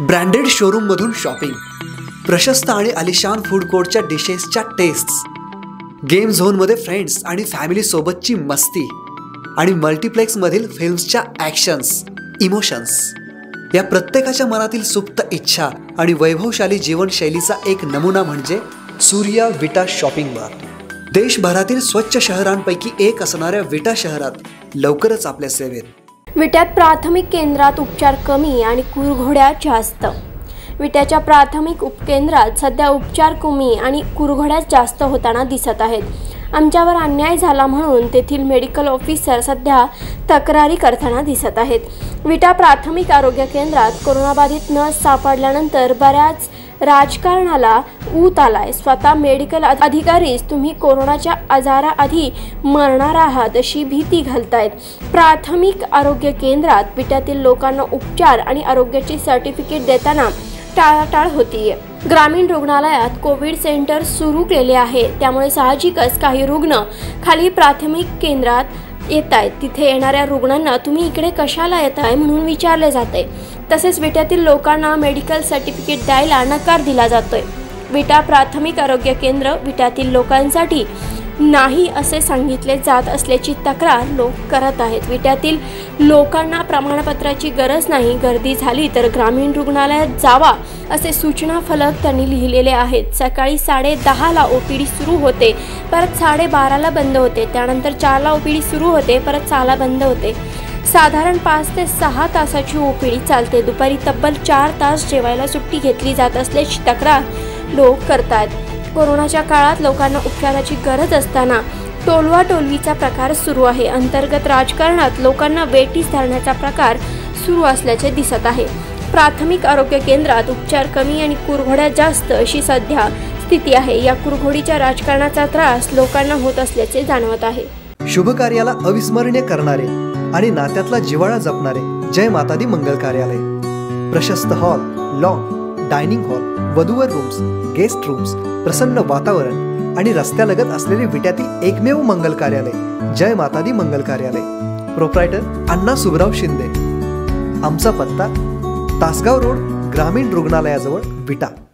Branded showroom मधून shopping, प्रशस्त आणि आलिशान फूड कोर्टच्या डिशेसच्या टेस्ट्स, गेम झोन मध्ये फ्रेंड्स आणि फॅमिली सोबतची मस्ती आणि मल्टीप्लेक्स मधील फिल्म्सच्या ॲक्शन्स, इमोशन्स, या प्रत्येकाच्या मनातील सुप्त इच्छा आणि वैभवशाली जीवनशैलीचा एक नमुना म्हणजे सूर्या विटा शॉपिंग मार्ट। देशभरातील स्वच्छ शहरांपैकी एक असणाऱ्या विटा शहरात लवकरच आपल्या सेवेत। विट्यात प्राथमिक केंद्रात उपचार कमी आणि कुरघोड्या जास्त। विट्याच्या प्राथमिक उपकेंद्रात सध्या उपचार कमी आणि कुरघोड्या जास्त होताना दिसत आहेत। आमच्यावर अन्याय झाला म्हणून तेथील मेडिकल ऑफिसर सध्या तक्रारी करताना दिसत आहेत। विटा प्राथमिक आरोग्य केंद्रात कोरोनाबाधित नस सापडल्यानंतर बऱ्याच राजकारणाला ऊत आलाय। स्वतः मेडिकल अधिकारीच तुम्ही कोरोनाच्या आजाराआधी मरणार आहात अशी भीती घालतायत। प्राथमिक आरोग्य केंद्रात विट्यातील लोकांना उपचार आणि आरोग्याची सर्टिफिकेट देताना टाळाटाळ होतीये। ग्रामीण रुग्णालयात कोविड सेंटर सुरू केले आहे, त्यामुळे साहजिकच काही रुग्ण खाली प्राथमिक केंद्रात येत आहेत। तिथे येणाऱ्या रुग्णांना तुम्ही इकडे कशाला येताय म्हणून विचारले जाते। तसेच विट्यातील लोकांना मेडिकल सर्टिफिकेट द्यायला नकार दिला जातोय। विटा प्राथमिक आरोग्य केंद्र विट्यातील लोकांसाठी नाही असे सांगितले जात असल्याची तक्रार लोक करत आहेत। विट्यातील लोकांना प्रमाणपत्राची गरज नाही, गर्दी झाली तर ग्रामीण रुग्णालयात जावा असे सूचना फलक त्यांनी लिहिलेले आहेत। सकाळी 10:30 ला ओपीडी सुरू होते, परत 12:30 ला बंद होते, त्यानंतर 4 ला ओपीडी सुरू होते, परत 6 ला बंद होते। साधारण 5 ते 6 तासाची ओपीडी चालते। दुपारी तब्बल 4 तास जेवायला सुट्टी घेतली जात असल्याची तक्रार लोक करतात। कोरोनाच्या काळात लोकांना उपचाराची गरज असताना टोलवाटोलवीचा प्रकार सुरू आहे। अंतर्गत राजकारणात लोकांना वेठीस धरण्याचा प्रकार सुरू असल्याचे दिसत आहे। प्राथमिक आरोग्य केंद्रात उपचार कमी आणि कुरघोड्या जास्त अशी सध्या स्थिती आहे। या कुरघोडीच्या राजकारणाचा त्रास लोकांना होत असल्याचे जाणवत आहे। शुभ कार्याला अविस्मरणीय करणारे आणि नात्यातला जिव्हाळा जपणारे जय माता दी मंगल कार्यालय। प्रशस्त हॉल, लॉन, डायनिंग हॉल, वधूवर रूम्स, गेस्ट रूम्स, प्रसन्न वातावरण आणि रस्त्यालगत असलेले विट्यातील एकमेव मंगल कार्यालय जय माता दी मंगल कार्यालय। प्रोप्रायटर अण्णा सुबराव शिंदे। आमचा पत्ता तासगाव रोड, ग्रामीण रुग्णालयाजवळ, विटा।